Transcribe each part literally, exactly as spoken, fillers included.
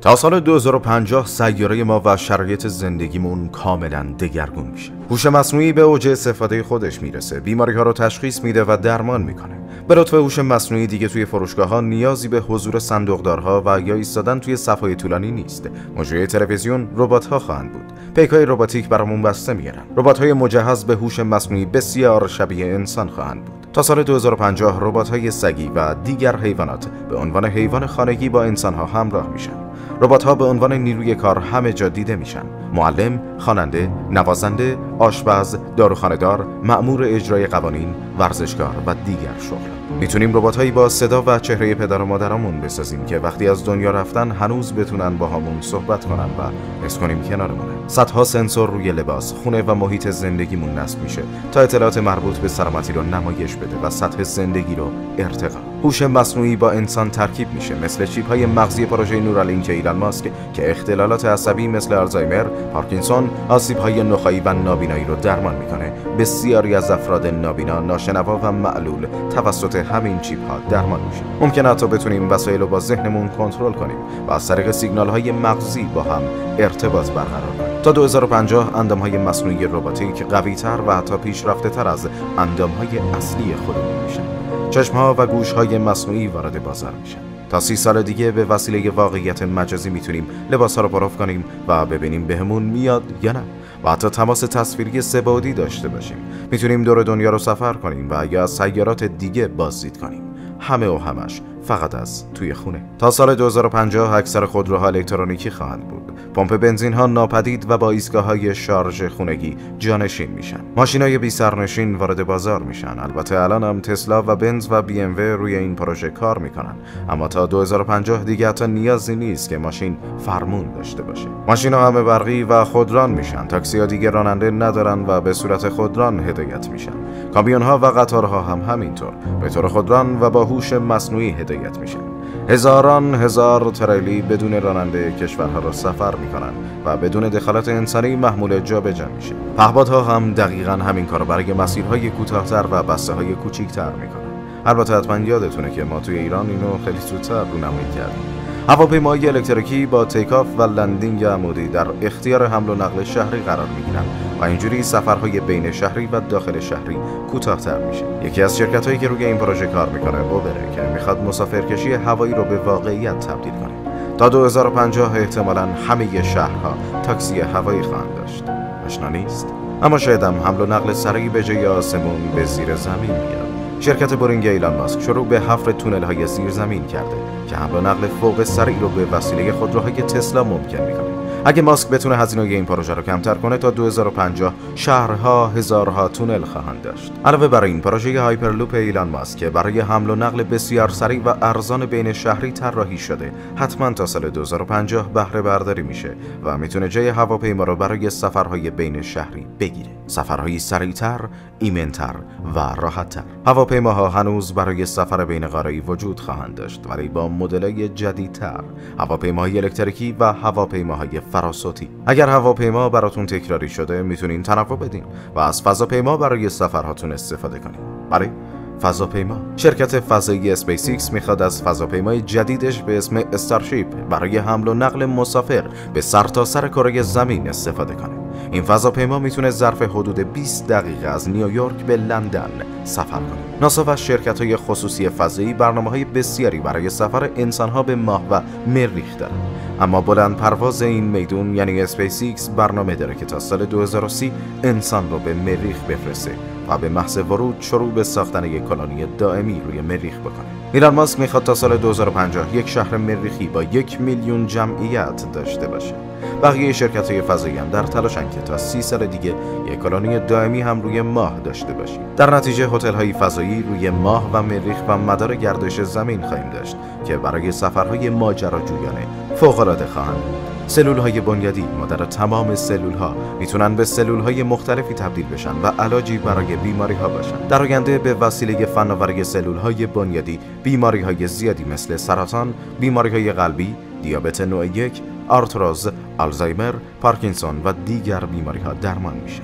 تا سال دو هزار و پنجاه سیاره ما و شرایط زندگیمون کاملا دگرگون میشه. هوش مصنوعی به اوج استفاده خودش میرسه، بیماری ها رو تشخیص میده و درمان میکنه. به لطف هوش مصنوعی دیگه توی فروشگاه ها نیازی به حضور صندوقدارها و یا ایستادن توی صف‌های طولانی نیست. مجری تلویزیون ربات ها خواهند بود. پیکای رباتیک برامون بسته میارن. ربات های مجهز به هوش مصنوعی بسیار شبیه انسان خواهند بود. تا سال دو هزار و پنجاه ربات‌های سگی و دیگر حیوانات به عنوان حیوان خانگی با انسان‌ها همراه میشن. ربات‌ها به عنوان نیروی کار همه جا دیده میشن. معلم، خواننده، نوازنده، آشپز، داروخانه‌دار، مأمور اجرای قوانین، ورزشکار و دیگر شغل. میتونیم ربات‌هایی با صدا و چهره پدر و مادرامون بسازیم که وقتی از دنیا رفتن هنوز بتونن با همون صحبت کنن و حس کنیم کنارمونه. صدها سنسور روی لباس، خونه و محیط زندگیمون نصب میشه تا اطلاعات مربوط به سلامتی رو نمایش بده و سطح زندگی رو ارتقا. هوش مصنوعی با انسان ترکیب میشه، مثل چیپ‌های مغزی پروژه نورالینک ایلان ماسک که اختلالات عصبی مثل آلزایمر، پارکینسون، آسیب‌های نخاعی و نابینایی رو درمان میکنه. بسیاری از افراد نابینا، ناشنوا و معلول توسط همین چیپ‌ها درمان میشه. ممکنه حتی بتونیم وسایل رو با ذهنمون کنترل کنیم و از طریق سیگنال‌های مغزی با هم ارتباط برقرار کنیم. تا دو هزار و پنجاه اندام‌های مصنوعی رباتیک قوی‌تر و حتی پیشرفته‌تر از اندام‌های اصلی خودمون میشن. چشم‌ها و گوش‌های مصنوعی وارد بازار میشن. تا سی سال دیگه به وسیله واقعیت مجازی میتونیم لباس‌ها رو پرو کنیم و ببینیم بهمون میاد یا نه. و حتی تماس تصویری سه‌بعدی داشته باشیم. میتونیم دور دنیا رو سفر کنیم و یا از سیارات دیگه بازدید کنیم. همه و همش فقط از توی خونه. تا سال دو هزار و پنجاه اکثر خودروها الکترونیکی خواهند بود. پمپ بنزین ها ناپدید و با ایستگاه‌های شارژ خونگی جانشین میشن. ماشینای بی سرنشین وارد بازار میشن. البته الان هم تسلا و بنز و بی ام و روی این پروژه کار میکنن. اما تا دو هزار و پنجاه دیگه حتی نیازی نیست که ماشین فرمون داشته باشه. ماشینا همه برقی و خودران میشن. تاکسی‌ها دیگه راننده ندارن و به صورت خودران هدایت میشن. کامیون‌ها و قطارها هم همینطور به طور خودران و با هوش مصنوعی هدایت میشن. هزاران هزار تریلی بدون راننده کشورها را سفر میکنن و بدون دخالت انسانی محمول جابجا میشه. پهپادها هم دقیقاً همین کارو برای مسیرهای کوتاه‌تر و بسته‌های کوچیک‌تر میکنن. البته حتما یادتونه که ما توی ایران اینو خیلی زودتر رونمایی کردیم. هواپیماهای الکتریکی با تیکاف و لندینگ عمودی در اختیار حمل و نقل شهری قرار میگیرن و اینجوری سفرهای بین شهری و داخل شهری کوتاه‌تر میشه. یکی از شرکت‌هایی که روی این پروژه کار میکنه اوبره که میخواد مسافرکشی هوایی رو به واقعیت تبدیل کنه. تا دو هزار و پنجاه احتمالاً همه شهرها تاکسی هوایی خواهند داشت. آشنا نیست؟ اما شاید هم حمل و نقل سریع به جای آسمون به زیر زمین بیاد. شرکت بورینگ ایلان ماسک شروع به حفر تونل‌های زیر زمین کرده که حمل و نقل فوق سریع رو به وسیله خودروهای تسلا ممکن میکنه. اگه ماسک بتونه هزینه این پروژه رو کمتر کنه تا دو هزار و پنجاه شهرها هزارها تونل خواهند داشت. علاوه بر این پروژه هایپرلوپ ایلان ماسک که برای حمل و نقل بسیار سریع و ارزان بین شهری طراحی شده حتما تا سال دو هزار و پنجاه بهره برداری میشه و میتونه جای هواپیما رو برای سفرهای بین شهری بگیره. سفرهای سریعتر، ایمن‌تر و راحت‌تر. هواپیماها هنوز برای سفر بین قاره‌ای وجود خواهند داشت ولی با مدل‌های جدیدتر، هواپیماهای الکتریکی و هواپیماهای فراسوتی. اگر هواپیما براتون تکراری شده میتونین تنوع بدین و از فضاپیما برای سفرهاتون استفاده کنین. برای فضاپیما، شرکت فضایی اسپیس ایکس میخواد از فضاپیمای جدیدش به اسم استارشیپ برای حمل و نقل مسافر به سرتاسر کره زمین استفاده کنه. این فضاپیما میتونه ظرف حدود بیست دقیقه از نیویورک به لندن سفر کنه. ناسا و شرکت‌های خصوصی فضایی برنامه‌های بسیاری برای سفر انسان‌ها به ماه و مریخ دارن. اما بلند پرواز این میدون یعنی اسپیس ایکس برنامه داره که تا سال دو هزار و سی انسان رو به مریخ بفرسته و به محض ورود شروع به ساختن یک کلونی دائمی روی مریخ بکنه. ایلان ماسک میخواد تا سال دو هزار و پنجاه یک شهر مریخی با یک میلیون جمعیت داشته باشه. بقیه شرکت‌های فضایی هم در تلاشن که تا سی سال دیگه یک کلونی دائمی هم روی ماه داشته باشیم. در نتیجه هتل‌های فضایی روی ماه و مریخ و مدار گردش زمین خواهیم داشت که برای سفرهای ماجراجویانه فوق‌العاده خواهند بود. سلول‌های بنیادی مادر تمام سلول‌ها میتونن به سلول‌های مختلفی تبدیل بشن و علاجی برای بیماری‌ها باشن. در آینده به وسیله فناوری سلول‌های بنیادی بیماری‌های زیادی مثل سرطان، بیماری‌های قلبی، دیابت نوع یک، آرتروز، آلزایمر، پارکینسون و دیگر بیماری‌ها درمان میشن.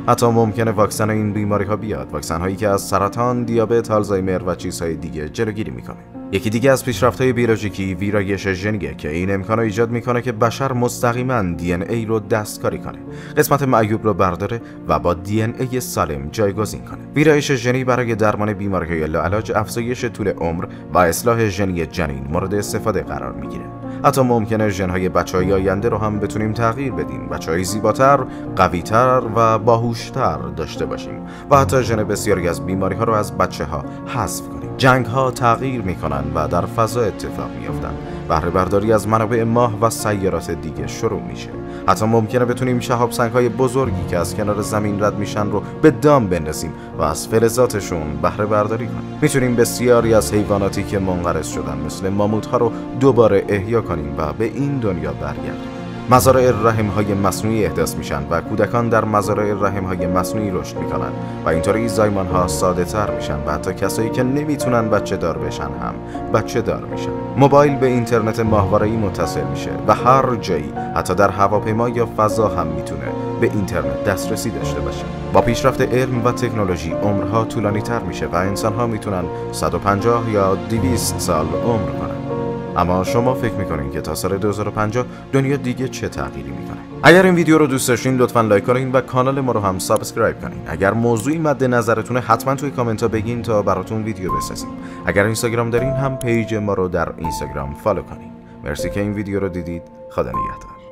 حتی ممکنه واکسن این بیماری ها بیاد، واکسن هایی که از سرطان، دیابت، آلزایمر و چیزهای دیگه جلوگیری میکنه. یکی دیگه از پیشرفت‌های بیولوژیکی ویرایش ژنیه که این امکان رو ایجاد میکنه که بشر مستقیما دی ان ای رو دستکاری کنه، قسمت معیوب رو برداره و با دی ان ای سالم جایگزین کنه. ویرایش ژنی برای درمان بیماری‌های لاعلاج، افزایش طول عمر و اصلاح ژنی جنین مورد استفاده قرار میگیره. حتی ممکنه ژن‌های بچه‌های آینده رو هم بتونیم تغییر بدیم، بچه‌های زیباتر، قوی‌تر و باهوش‌تر داشته باشیم و حتی ژن بسیاری از بیماری‌ها رو از بچه‌ها حذف کنیم. جنگ‌ها تغییر می‌کنن و در فضا اتفاق می‌افتن. بهره برداری از منابع ماه و سیارات دیگه شروع میشه. حتی ممکنه بتونیم شهاب سنگ‌های بزرگی که از کنار زمین رد میشن رو به دام بندازیم و از فلزاتشون بهره برداری کنیم. میتونیم بسیاری از حیواناتی که منقرض شدن مثل ماموت‌ها رو دوباره احیا کنیم و به این دنیا برگردیم. مزارع رحم‌های مصنوعی احداث میشن و کودکان در مزارع رحم‌های مصنوعی رشد میکنن و اینطوری زایمان‌ها ساده‌تر میشن و حتی کسایی که نمیتونن بچه دار بشن هم بچه دار میشن. موبایل به اینترنت ماهواره‌ای متصل میشه و هر جایی، حتی در هواپیما یا فضا هم میتونه به اینترنت دسترسی داشته باشه. با پیشرفت علم و تکنولوژی عمرها طولانی‌تر میشه و انسان‌ها میتونن صد و پنجاه یا دویست سال عمر کنن. اما شما فکر میکنین که تا سال دو هزار و پنجاه دنیا دیگه چه تغییری میکنه؟ اگر این ویدیو رو دوست داشتین لطفاً لایک کنین و کانال ما رو هم سابسکرایب کنین. اگر موضوعی مد نظرتونه حتما توی کامنت ها بگین تا براتون ویدیو بسازیم. اگر اینستاگرام دارین هم پیج ما رو در اینستاگرام فالو کنین. مرسی که این ویدیو رو دیدید. خدا نگهدار.